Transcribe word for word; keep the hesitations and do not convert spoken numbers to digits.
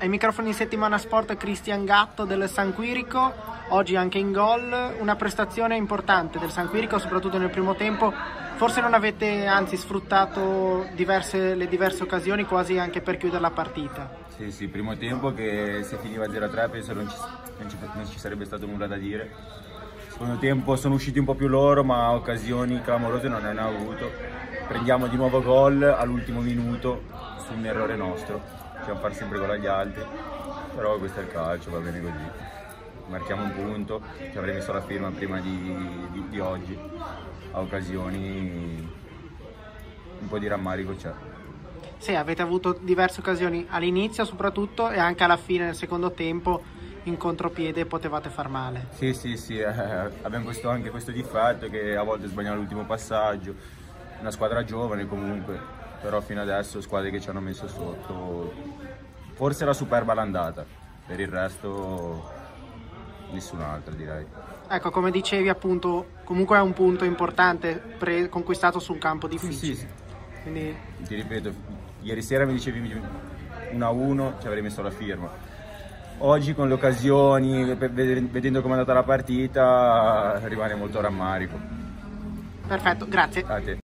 Ai microfoni di Settimana Sport Cristian Gatto del San Quirico, oggi anche in gol, una prestazione importante del San Quirico, soprattutto nel primo tempo. Forse non avete anzi sfruttato diverse, le diverse occasioni quasi anche per chiudere la partita. Sì, sì, primo tempo che se finiva zero a tre penso non ci, non, ci, non ci sarebbe stato nulla da dire. Secondo tempo sono usciti un po' più loro, ma occasioni clamorose non ne hanno avuto. Prendiamo di nuovo gol all'ultimo minuto su un errore nostro. Possiamo fare sempre gol agli altri, però questo è il calcio, va bene così. Marchiamo un punto, ci avrei messo la firma prima di, di, di oggi. A occasioni un po' di rammarico c'è. Sì, avete avuto diverse occasioni all'inizio soprattutto e anche alla fine nel secondo tempo in contropiede potevate far male. Sì, sì, sì, eh, abbiamo questo, anche questo difetto che a volte sbagliamo l'ultimo passaggio. Una squadra giovane comunque, però fino adesso squadre che ci hanno messo sotto, forse la Superba l'ha andata, per il resto nessun'altra direi. Ecco, come dicevi appunto, comunque è un punto importante pre- conquistato su un campo difficile. Sì, sì, sì. Quindi... Ti ripeto, ieri sera mi dicevi uno a uno, ci avrei messo la firma. Oggi con le occasioni, vedendo come è andata la partita, rimane molto rammarico. Perfetto, grazie. A te.